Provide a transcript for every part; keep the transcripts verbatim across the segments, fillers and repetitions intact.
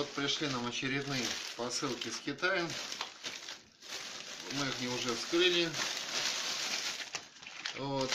вот пришли нам очередные посылки с Китая. Мы их не уже вскрыли. Вот.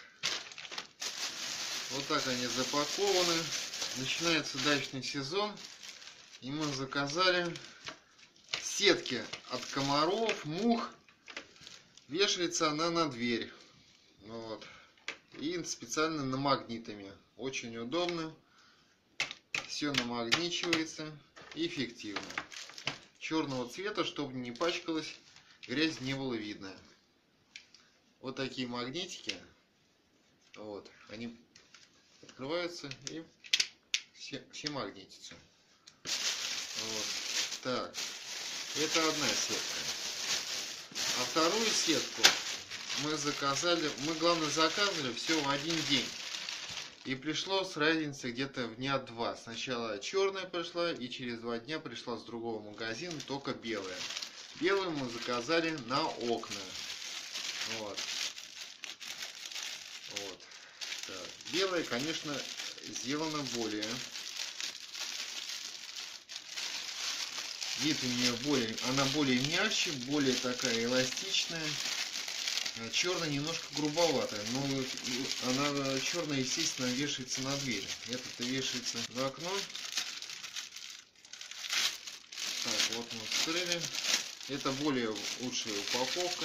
Вот так они запакованы. Начинается дачный сезон. И мы заказали сетки от комаров, мух. Вешается она на дверь. Вот. И специально намагнитами. Очень удобно. Все намагничивается. Эффективно. Черного цвета, чтобы не пачкалось, грязь не было видно. Вот такие магнитики. Вот. Они открываются и все, все магнитятся. Вот. Так. Это одна сетка. А вторую сетку мы заказали. Мы, главное, заказывали все в один день. И пришло с разницей где-то в дня два. Сначала черная пришла, и через два дня пришла с другого магазина только белая. Белую мы заказали на окна. Вот. Вот. Так. Белая, конечно, сделана более. Вид у нее более, она более мягче, более такая эластичная. Черная немножко грубоватая, но она черная, естественно, вешается на дверь. Этот вешается на окно. Так, вот мы вскрыли. Это более лучшая упаковка.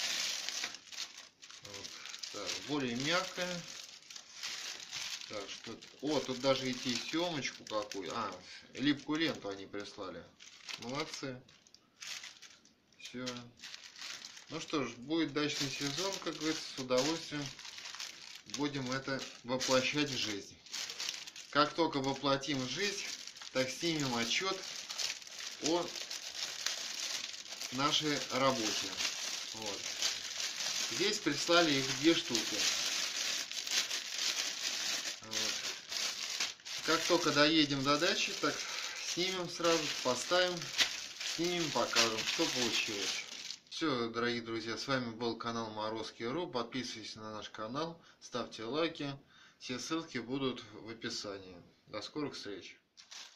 Вот. Так, более мягкая. Так, что... О, тут даже идти семочку какую. А, липкую ленту они прислали. Молодцы. Все. Ну что ж, будет дачный сезон, как говорится, с удовольствием будем это воплощать в жизнь. Как только воплотим в жизнь, так снимем отчет о нашей работе. Вот. Здесь прислали их две штуки. Вот. Как только доедем до дачи, так снимем сразу, поставим, снимем, покажем, что получилось. Все, дорогие друзья, с вами был канал Морозкий точка ру. Подписывайтесь на наш канал, ставьте лайки. Все ссылки будут в описании. До скорых встреч!